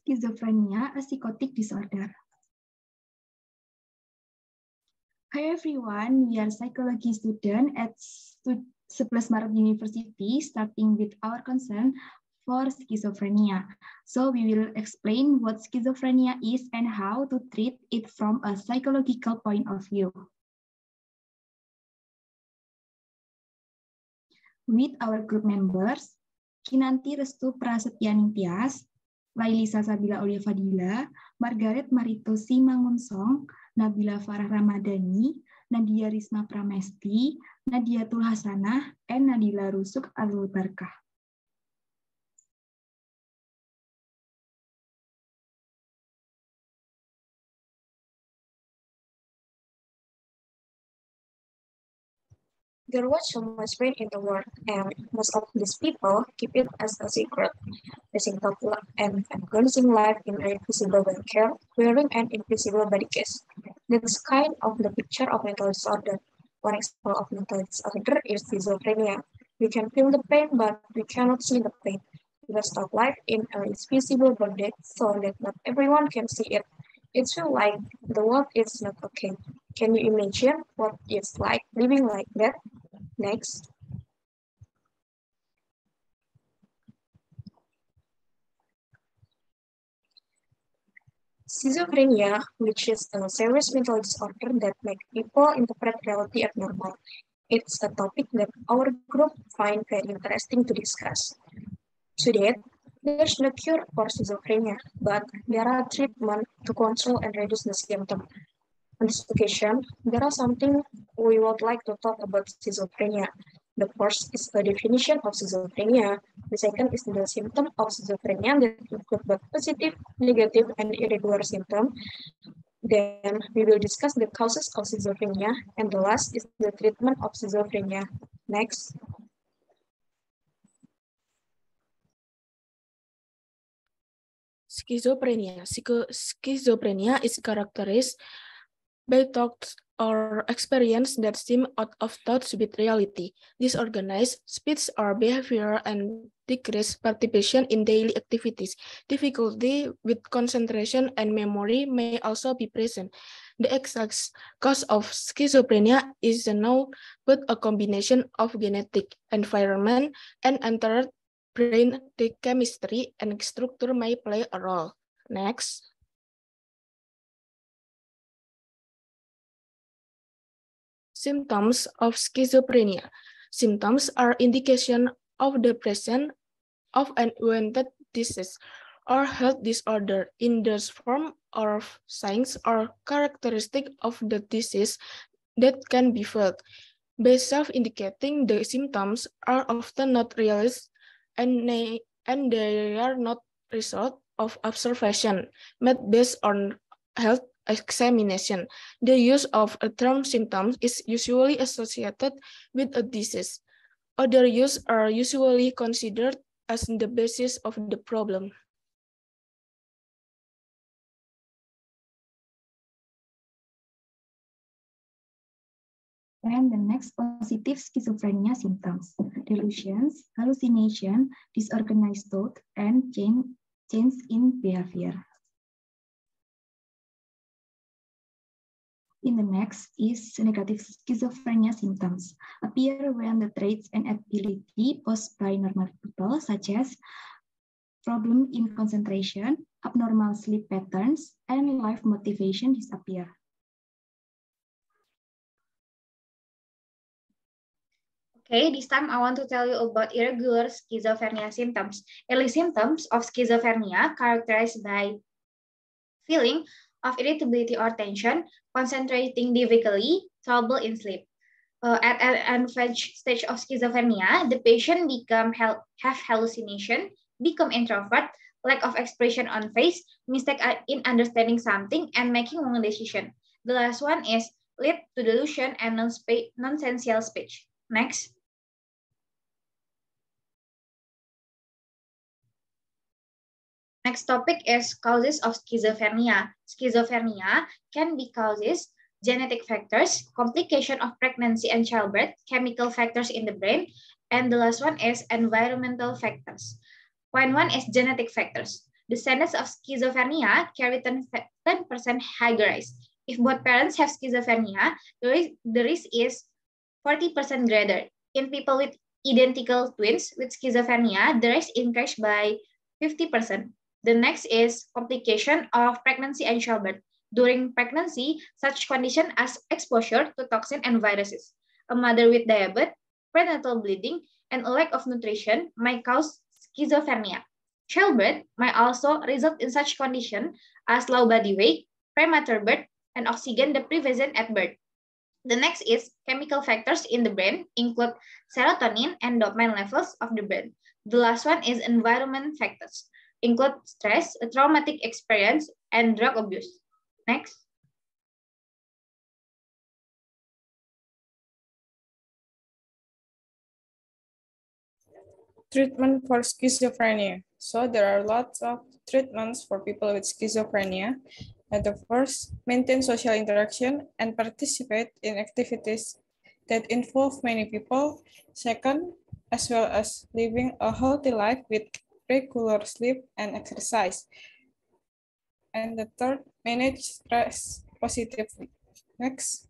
schizophrenia, a psychotic disorder? Hi everyone, we are psychology students at 11 Maret University, starting with our concern for schizophrenia. So we will explain what schizophrenia is and how to treat it from a psychological point of view. With our group members, Kinanti Restu Prasetyaning Tias, Lailisa Sabila Aulia Fadila, Margaret Marito Simangunsong, Nabila Farah Ramadhani, Nadia Risma Pramesti, Nadia Tulhasanah, and Nadila Rusuk Alul Barkah. There was so much pain in the world, and most of these people keep it as a secret, facing tough and agonizing life in an invisible care, wearing an invisible body case. That's kind of the picture of mental disorder. One example of mental disorder is schizophrenia. We can feel the pain, but we cannot see the pain. We stop life in an invisible body so that not everyone can see it. It feels like the world is not okay. Can you imagine what it's like living like that? Next. Schizophrenia, which is a serious mental disorder that makes people interpret reality abnormal. It's a topic that our group find very interesting to discuss. Today, there's no cure for schizophrenia, but there are treatments to control and reduce the symptoms. On this occasion, there are something we would like to talk about schizophrenia. The first is the definition of schizophrenia. The second is the symptom of schizophrenia that include both positive, negative, and irregular symptoms. Then we will discuss the causes of schizophrenia, and the last is the treatment of schizophrenia. Next. Schizophrenia is characterized by thoughts or experience that seem out of touch with reality, disorganized speech or behavior, and decreased participation in daily activities. Difficulty with concentration and memory may also be present. The exact cause of schizophrenia is unknown, but a combination of genetic, environment, and entered brain chemistry and structure may play a role. Next. Symptoms of schizophrenia. Symptoms are indication of the presence of an unwanted disease or health disorder in the form or signs or characteristic of the disease that can be felt. By self-indicating, the symptoms are often not realized and they are not result of observation made based on health examination. The use of a term symptoms is usually associated with a disease. Other use are usually considered as the basis of the problem. And the next positive schizophrenia symptoms: delusions, hallucination, disorganized thought, and change in behavior. In the next is negative schizophrenia symptoms, appear when the traits and ability posed by normal people, such as problem in concentration, abnormal sleep patterns, and life motivation disappear. Okay, this time I want to tell you about irregular schizophrenia symptoms. Early symptoms of schizophrenia characterized by feeling of irritability or tension, concentrating difficulty, trouble in sleep. At an advanced stage of schizophrenia, the patient have hallucination, become introvert, lack of expression on face, mistake in understanding something, and making wrong decision. The last one is lead to delusion and nonsensical speech. Next. Next topic is causes of schizophrenia. Schizophrenia can be causes genetic factors, complication of pregnancy and childbirth, chemical factors in the brain, and the last one is environmental factors. Point one is genetic factors. Descendants of schizophrenia carry 10% higher risk. If both parents have schizophrenia, the risk is 40% greater. In people with identical twins with schizophrenia, the risk increased by 50%. The next is complication of pregnancy and childbirth. During pregnancy, such condition as exposure to toxin and viruses. A mother with diabetes, prenatal bleeding, and a lack of nutrition might cause schizophrenia. Childbirth might also result in such condition as low body weight, premature birth, and oxygen deprivation at birth. The next is chemical factors in the brain include serotonin and dopamine levels of the brain. The last one is environment factors, include stress, a traumatic experience, and drug abuse. Next. Treatment for schizophrenia. So there are lots of treatments for people with schizophrenia. And the first, maintain social interaction and participate in activities that involve many people. Second, as well as living a healthy life with regular sleep and exercise. And the third, manage stress positively. Next.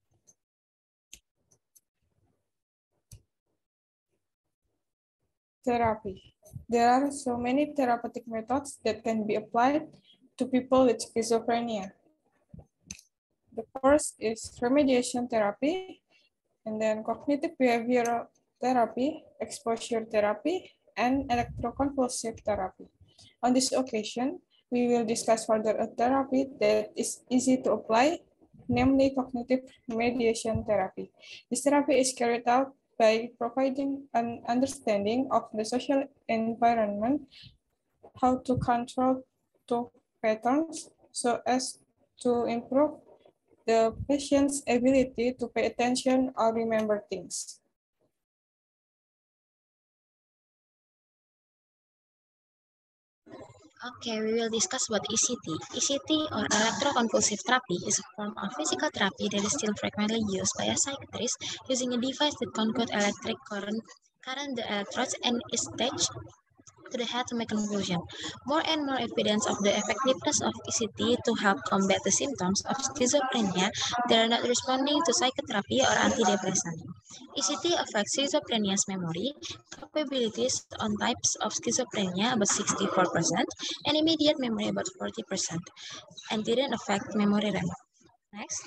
Therapy. There are so many therapeutic methods that can be applied to people with schizophrenia. The first is remediation therapy, and then cognitive behavioral therapy, exposure therapy, and electroconvulsive therapy. On this occasion, we will discuss further a therapy that is easy to apply, namely cognitive remediation therapy. This therapy is carried out by providing an understanding of the social environment, how to control thought patterns so as to improve the patient's ability to pay attention or remember things. Okay, we will discuss what ECT. ECT, or electroconvulsive therapy, is a form of physical therapy that is still frequently used by a psychiatrist using a device that conducts electric current the electrodes and is attached to the head to make convulsion. More and more evidence of the effectiveness of ECT to help combat the symptoms of schizophrenia that are not responding to psychotherapy or antidepressant. ECT affects schizophrenia's memory capabilities on types of schizophrenia about 64% and immediate memory about 40%, and didn't affect memory RAM. Next.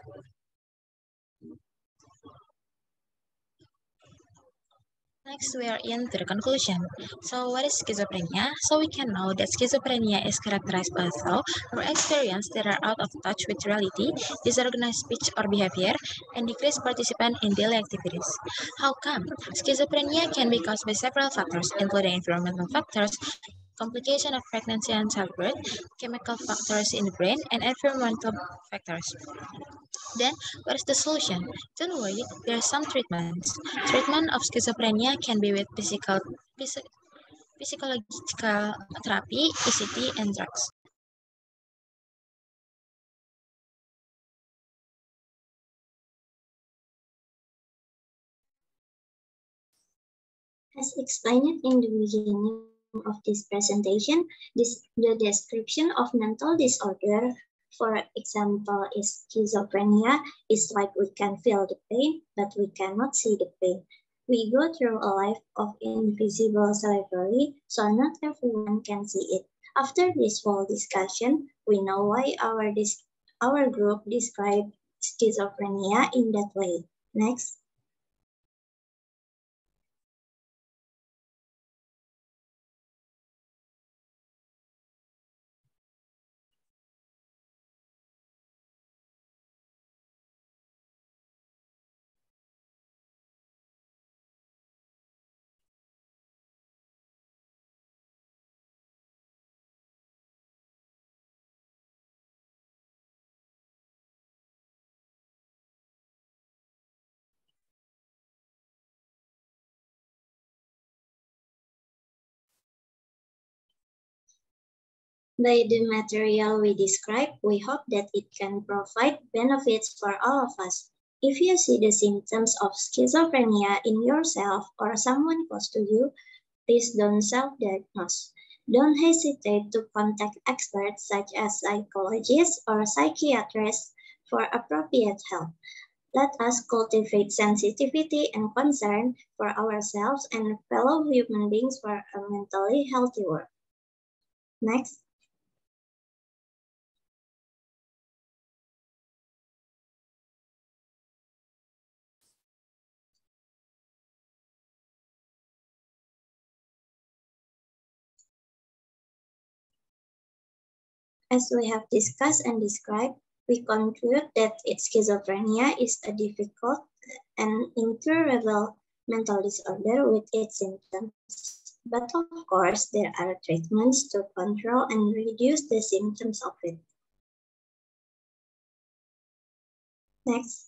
Next, we are into the conclusion. So, what is schizophrenia? So, we can know that schizophrenia is characterized by thoughts or experiences that are out of touch with reality, disorganized speech or behavior, and decreased participation in daily activities. How come? Schizophrenia can be caused by several factors, including environmental factors, complication of pregnancy and childbirth, chemical factors in the brain, and environmental factors. Then, what is the solution? Don't worry, there are some treatments. Treatment of schizophrenia can be with physiological therapy, ECT, and drugs. As explained in the beginning of this presentation, the description of mental disorder, for example, is schizophrenia, is like we can feel the pain, but we cannot see the pain. We go through a life of invisible slavery, so not everyone can see it. After this whole discussion, we know why our group described schizophrenia in that way. Next. By the material we describe, we hope that it can provide benefits for all of us. If you see the symptoms of schizophrenia in yourself or someone close to you, please don't self-diagnose. Don't hesitate to contact experts such as psychologists or psychiatrists for appropriate help. Let us cultivate sensitivity and concern for ourselves and fellow human beings for a mentally healthy world. Next. As we have discussed and described, we conclude that schizophrenia is a difficult and incurable mental disorder with its symptoms. But of course, there are treatments to control and reduce the symptoms of it. Next.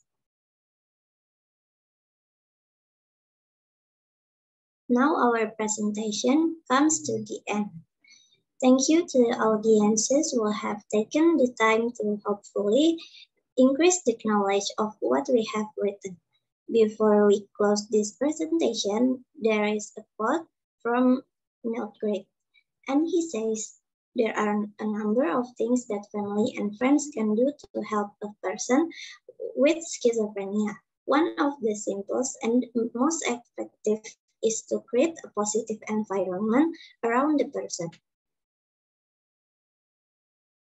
Now our presentation comes to the end. Thank you to the audiences who have taken the time to hopefully increase the knowledge of what we have written. Before we close this presentation, there is a quote from Mildred, and he says, "There are a number of things that family and friends can do to help a person with schizophrenia. One of the simplest and most effective is to create a positive environment around the person.